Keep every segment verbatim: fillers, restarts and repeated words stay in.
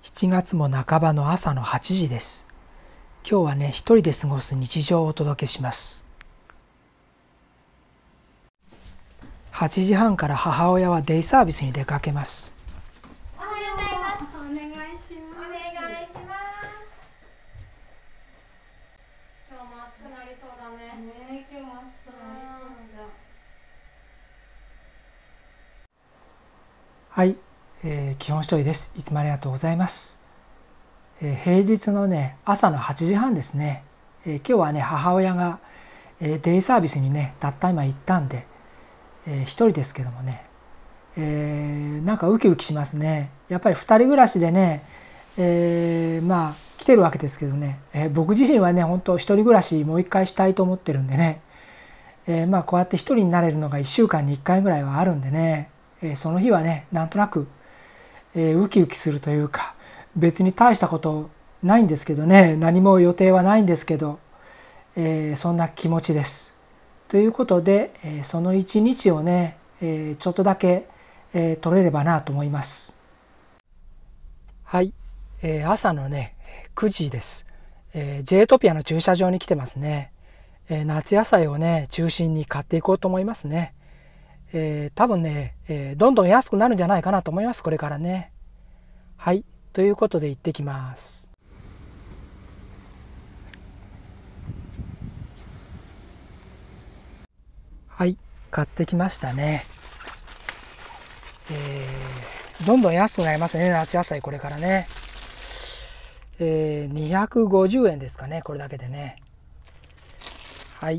しちがつも半ばの朝のはちじです。今日はね、一人で過ごす日常をお届けします。はちじはんから母親はデイサービスに出かけます。 おはようございます。お願いします。お願いします。今日も暑くなりそうだね。ねえ、今日も暑くなりそうだ。 はい、えー、基本一人です。いつもありがとうございます。えー、平日のね、朝のはちじはんですね。えー、今日はね、母親が、えー、デイサービスにね、たった今行ったんで、えー、一人ですけどもね、えー、なんかウキウキしますね。やっぱり二人暮らしでね、えー、まあ来てるわけですけどね、えー、僕自身はね、本当一人暮らしもう一回したいと思ってるんでね、えー、まあこうやって一人になれるのがいっしゅうかんにいっかいぐらいはあるんでね、えー、その日はね、なんとなく、えー、ウキウキするというか、別に大したことないんですけどね、何も予定はないんですけど、えー、そんな気持ちです。ということで、えー、その一日をね、えー、ちょっとだけ、えー、撮れればなと思います。はい、えー、朝のねくじです。えー、ジェイトピアの駐車場に来てますね。えー、夏野菜をね中心に買っていこうと思いますね。えー、多分ね、えー、どんどん安くなるんじゃないかなと思います、これからね。はい、ということで行ってきます。はい、買ってきましたね。えー、どんどん安くなりますね、夏野菜これからね。えー、にひゃくごじゅうえんですかね、これだけでね。はい。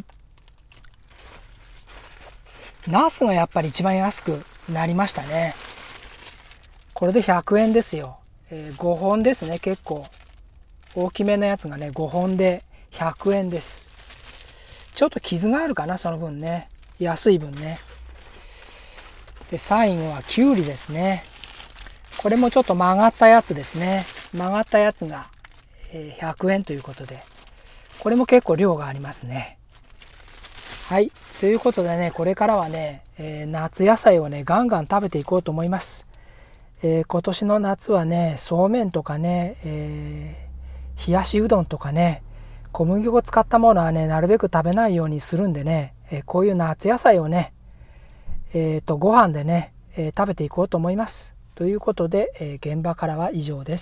ナスがやっぱり一番安くなりましたね。これでひゃくえんですよ。えー、ごほんですね、結構。大きめのやつがね、ごほんでひゃくえんです。ちょっと傷があるかな、その分ね。安い分ね。で、最後はきゅうりですね。これもちょっと曲がったやつですね。曲がったやつがひゃくえんということで、これも結構量がありますね。はい。ということでね、これからはね、えー、夏野菜をね、ガンガン食べていこうと思います。えー、今年の夏はね、そうめんとかね、えー、冷やしうどんとかね、小麦粉を使ったものはね、なるべく食べないようにするんでね、えー、こういう夏野菜をね、えーと、ご飯でね、えー、食べていこうと思います。ということで、えー、現場からは以上です。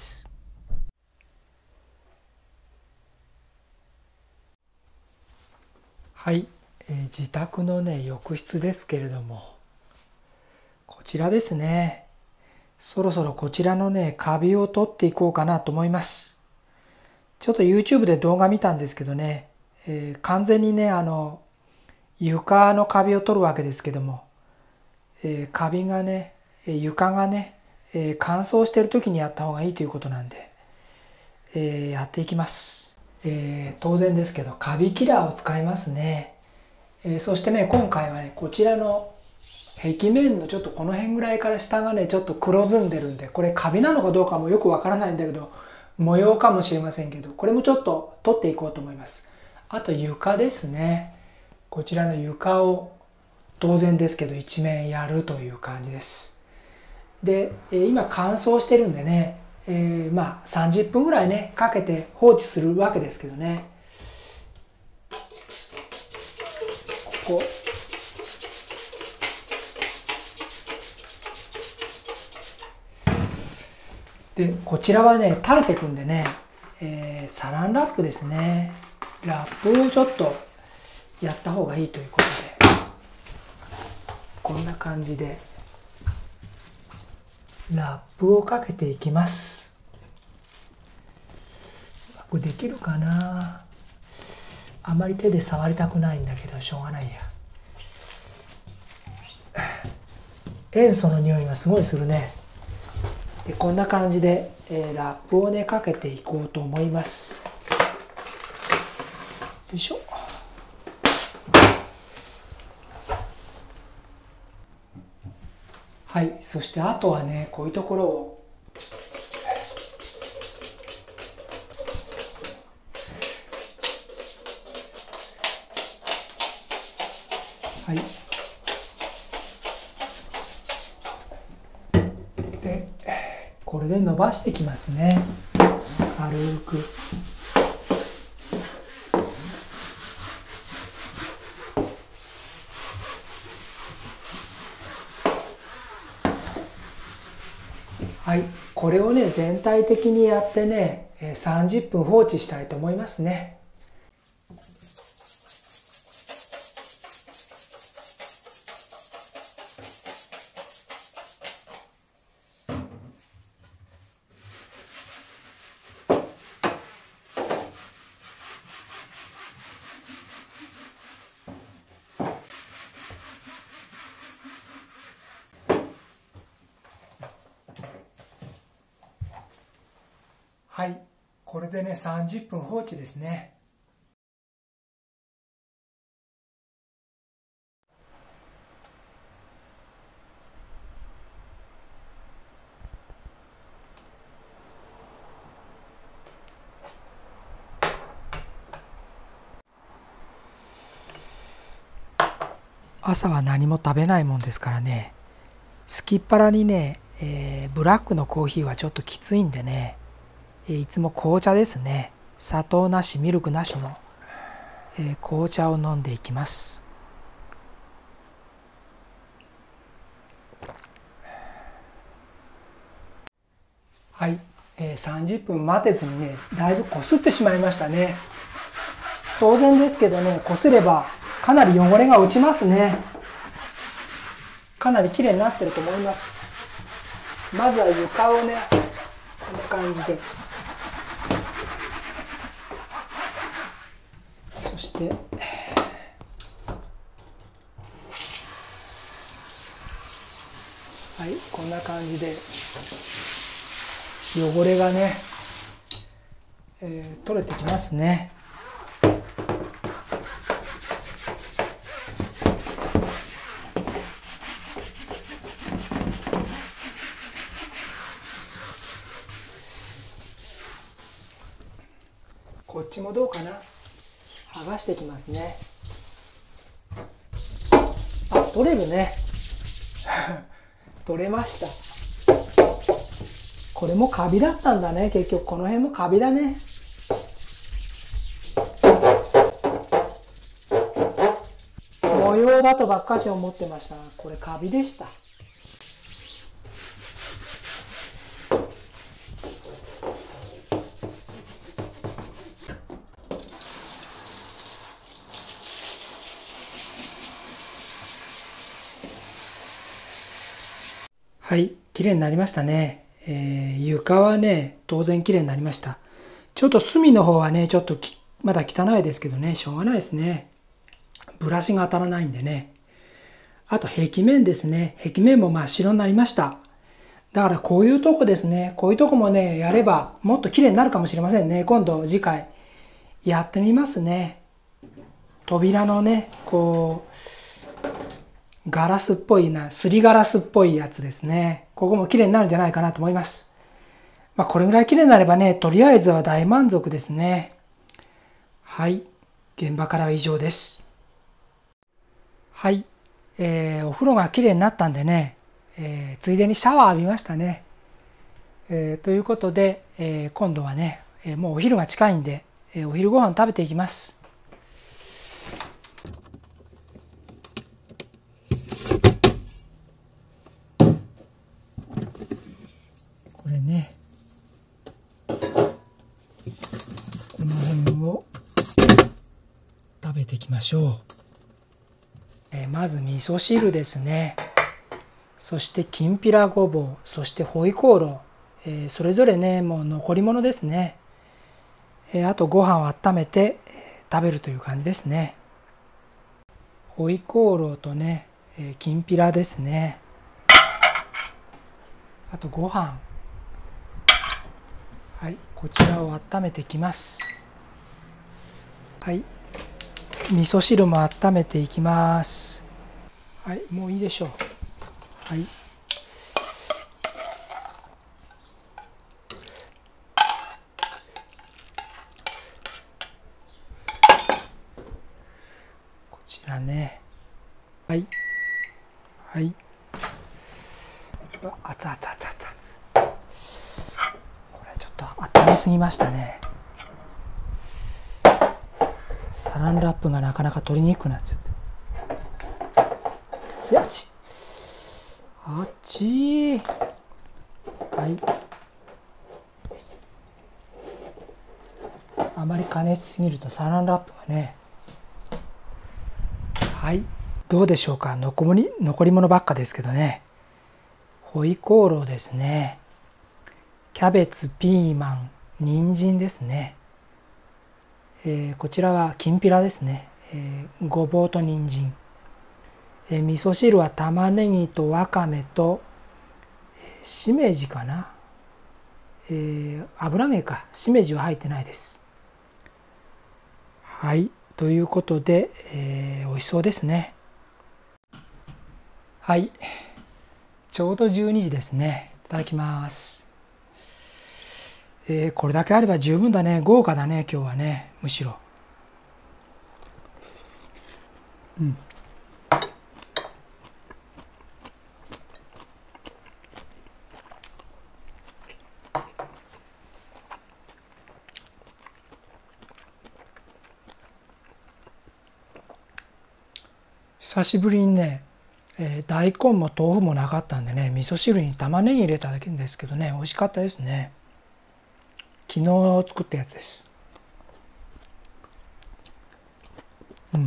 はい、えー、自宅のね、浴室ですけれども、こちらですね。そろそろこちらのね、カビを取っていこうかなと思います。ちょっと YouTube で動画見たんですけどね、えー、完全にね、あの、床のカビを取るわけですけども、えー、カビがね、床がね、えー、乾燥している時にやった方がいいということなんで、えー、やっていきます。えー、当然ですけど、カビキラーを使いますね。えー、そしてね、今回はね、こちらの壁面のちょっとこの辺ぐらいから下がね、ちょっと黒ずんでるんで、これカビなのかどうかもよくわからないんだけど、模様かもしれませんけど、これもちょっと取っていこうと思います。あと床ですね。こちらの床を当然ですけど一面やるという感じです。で、今乾燥してるんでね、えー、まあさんじゅっぷんぐらいね、かけて放置するわけですけどね。ここ。で、こちらはね、垂れてくんでね、えー、サランラップですね。ラップをちょっとやった方がいいということで、こんな感じでラップをかけていきます。これできるかな。あまり手で触りたくないんだけど、しょうがないや。塩素の匂いがすごいするね。でこんな感じで、えー、ラップをねかけていこうと思います。よいしょ。はい、そしてあとはね、こういうところをはい。でこれで伸ばしていきますね。軽く。はい、これをね全体的にやってねさんじゅっぷん放置したいと思いますね。はい、これでねさんじゅっぷん放置ですね。朝は何も食べないもんですからね、すきっ腹にね、えー、ブラックのコーヒーはちょっときついんでね、えー、いつも紅茶ですね。砂糖なしミルクなしの、えー、紅茶を飲んでいきます。はい、えー、さんじゅっぷん待てずにねだいぶこすってしまいましたね。当然ですけどね、こすればかなり汚れが落ちますね。かなり綺麗になってると思います。まずは床をねこんな感じで、そしてはい、こんな感じで汚れがね、えー、取れてきますね。こっちもどうかな。剥がしていきますね。あ、取れるね。取れました。これもカビだったんだね。結局この辺もカビだね。模様だとばっかし思ってましたが、これカビでした。はい、綺麗になりましたね。えー、床はね、当然綺麗になりました。ちょっと隅の方はね、ちょっときまだ汚いですけどね、しょうがないですね。ブラシが当たらないんでね。あと壁面ですね。壁面も真っ白になりました。だからこういうとこですね。こういうとこもね、やればもっと綺麗になるかもしれませんね。今度次回やってみますね。扉のね、こう、ガラスっぽいな、すりガラスっぽいやつですね。ここも綺麗になるんじゃないかなと思います。まあこれぐらい綺麗になればね、とりあえずは大満足ですね。はい。現場からは以上です。はい。えー、お風呂が綺麗になったんでね、えー、ついでにシャワー浴びましたね。えー、ということで、えー、今度はね、えー、もうお昼が近いんで、えー、お昼ご飯食べていきます。これね、この辺を食べていきましょう。えー、まず味噌汁ですね。そしてきんぴらごぼう、そしてホイコーロー、えー、それぞれねもう残り物ですね。えー、あとご飯を温めて食べるという感じですね。ホイコーローとね、えー、きんぴらですね。あとご飯、はい、こちらを温めていきます。はい、味噌汁も温めていきます。はい、もういいでしょう。はい。こちらね。はい。はい。熱々熱々熱々。 みすぎましたね。サランラップがなかなか取りにくくなっちゃった。つやちあっちー。はい。あまり加熱しすぎるとサランラップがね。はい。どうでしょうか。残り、残り物ばっかですけどね。ホイコーローですね。キャベツ、ピーマン、人参ですね。えー、こちらはきんぴらですね。えー、ごぼうと人参。えー、味噌汁は玉ねぎとわかめと、えー、しめじかな。えー、油揚げか。しめじは入ってないです。はい。ということで、えー、美味しそうですね。はい。ちょうどじゅうにじですね。いただきます。えー、これだけあれば十分だね。豪華だね、今日はね。むしろ。うん。久しぶりにね、えー、大根も豆腐もなかったんでね、味噌汁に玉ねぎ入れただけですけどね、美味しかったですね。昨日作ったやつです。うん。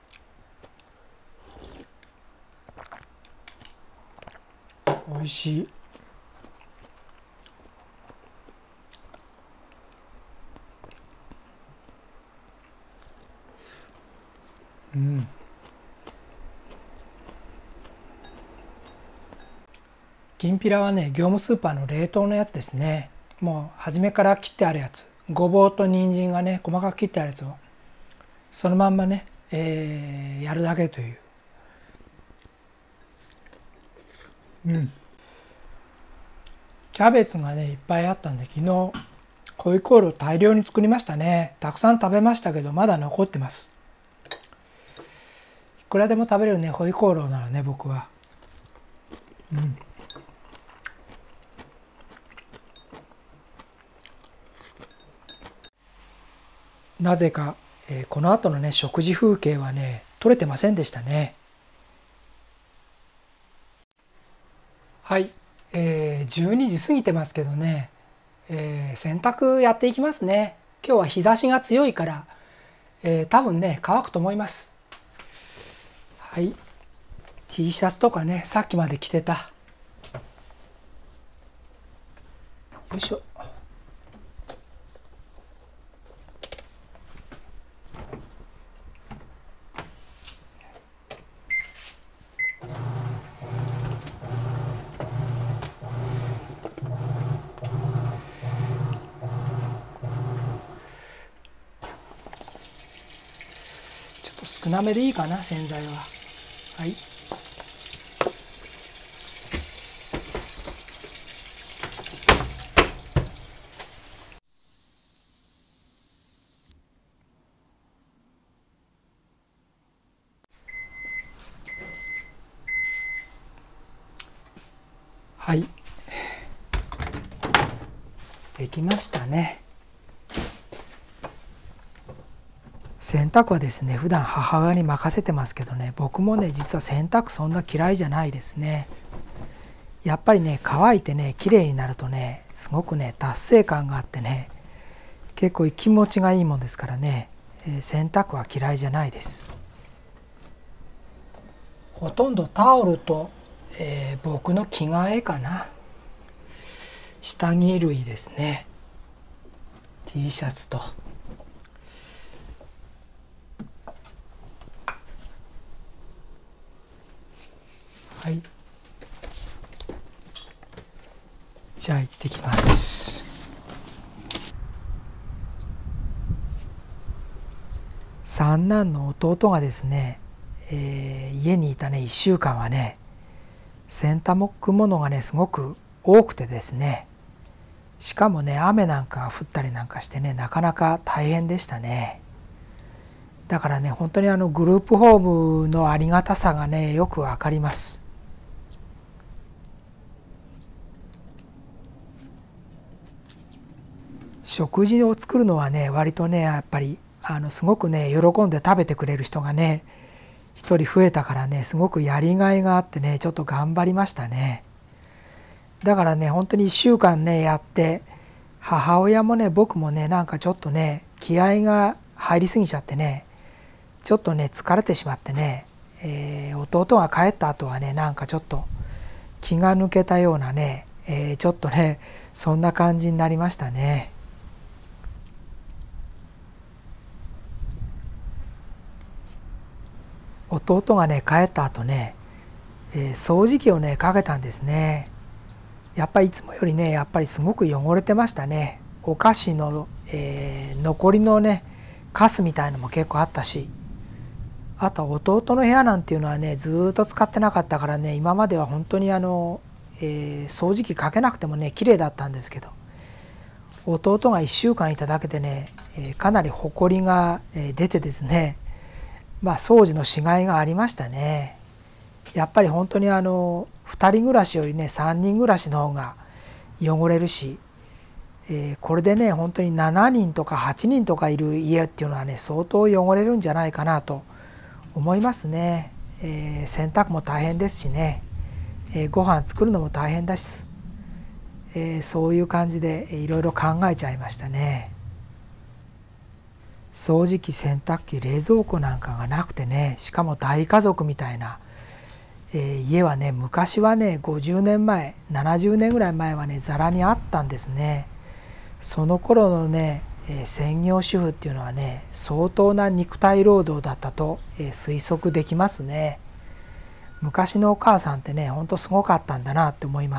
美味しい。うん。きんぴらはね、業務スーパーの冷凍のやつですね。もう初めから切ってあるやつ。ごぼうと人参がね、細かく切ってあるやつを、そのまんまね、えー、やるだけという。うん。キャベツがね、いっぱいあったんで、昨日、ホイコーロー大量に作りましたね。たくさん食べましたけど、まだ残ってます。いくらでも食べれるね、ホイコーローならね、僕は。うん。なぜか、えー、この後のね、食事風景はね、撮れてませんでしたね。はい、えー、じゅうにじ過ぎてますけどね、えー、洗濯やっていきますね。今日は日差しが強いから、えー、多分ね、乾くと思います。はい。T シャツとかね、さっきまで着てた。よいしょ。少なめでいいかな、洗剤は。はい。はい。できましたね。洗濯はですね、普段母親に任せてますけどね、僕もね、実は洗濯そんな嫌いじゃないですね。やっぱりね、乾いてね、綺麗になるとね、すごくね、達成感があってね、結構気持ちがいいもんですからね、えー、洗濯は嫌いじゃないです。ほとんどタオルと、えー、僕の着替えかな。下着類ですね。T シャツと。はい。じゃあ行ってきます。三男の弟がですね、えー、家にいたねいっしゅうかんはね、洗濯物がねすごく多くてですね、しかもね雨なんかが降ったりなんかしてね、なかなか大変でしたね。だからね、本当にあのグループホームのありがたさがねよくわかります。 食事を作るのはね割とねやっぱりあのすごくね喜んで食べてくれる人がね一人増えたからねすごくやりがいがあってねちょっと頑張りましたね。だからね本当にいっしゅうかんねやって母親もね僕もねなんかちょっとね気合が入りすぎちゃってねちょっとね疲れてしまってね、えー、弟が帰った後はねなんかちょっと気が抜けたようなね、えー、ちょっとねそんな感じになりましたね。弟がね帰った後ね、えー、掃除機をねかけたんですね。やっぱりいつもよりねやっぱりすごく汚れてましたね。お菓子の、えー、残りのねカスみたいのも結構あったし、あと弟の部屋なんていうのはねずっと使ってなかったからね今までは本当にあの、えー、掃除機かけなくてもね綺麗だったんですけど、弟がいっしゅうかんいただけでね、えー、かなりほこりが出てですね、まあ掃除のしがいがありましたね。やっぱり本当にあのふたり暮らしよりねさんにん暮らしの方が汚れるし、えー、これでね本当にななにんとかはちにんとかいる家っていうのはね相当汚れるんじゃないかなと思いますね。えー、洗濯も大変ですしね、えー、ご飯作るのも大変だし、えー、そういう感じでいろいろ考えちゃいましたね。掃除機、洗濯機、冷蔵庫なんかがなくてね、しかも大家族みたいな、えー、家はね昔はねごじゅうねんまえななじゅうねんぐらい前はねざらにあったんですね。その頃のね、えー、専業主婦っていうのはね相当な肉体労働だったと、えー、推測できますね。昔のお母さんってねほんとすごかったんだなって思います。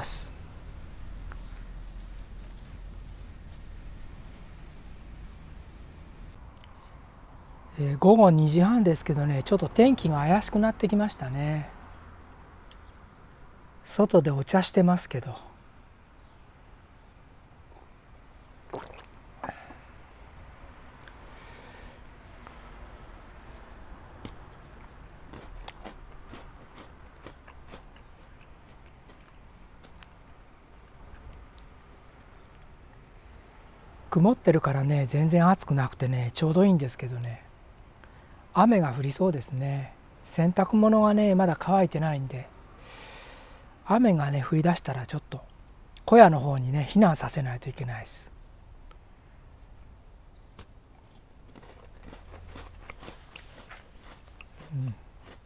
えー、ごごにじはんですけどねちょっと天気が怪しくなってきましたね。外でお茶してますけど、曇ってるからね全然暑くなくてねちょうどいいんですけどね、雨が降りそうですね。洗濯物がねまだ乾いてないんで、雨がね降り出したらちょっと小屋の方にね避難させないといけないです。うん、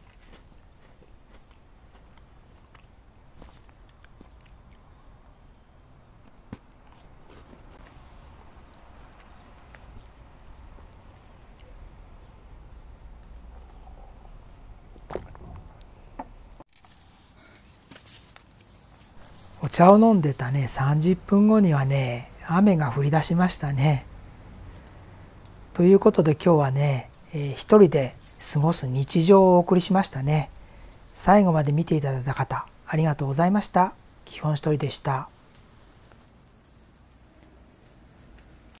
お茶を飲んでたねさんじゅっぷんごにはね雨が降り出しましたね。ということで今日はね、えー、一人で過ごす日常をお送りしましたね。最後まで見ていただいた方ありがとうございました。基本一人でした。